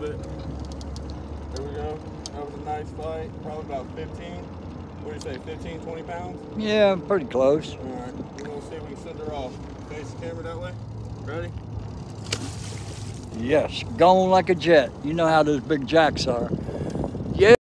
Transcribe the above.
bit. There we go. That was a nice fight. Probably about 15. What do you say, 15, 20 pounds? Yeah, pretty close. All right. We're going to see if we can send her off. Face the camera that way. Ready? Yes, going like a jet. You know how those big jacks are.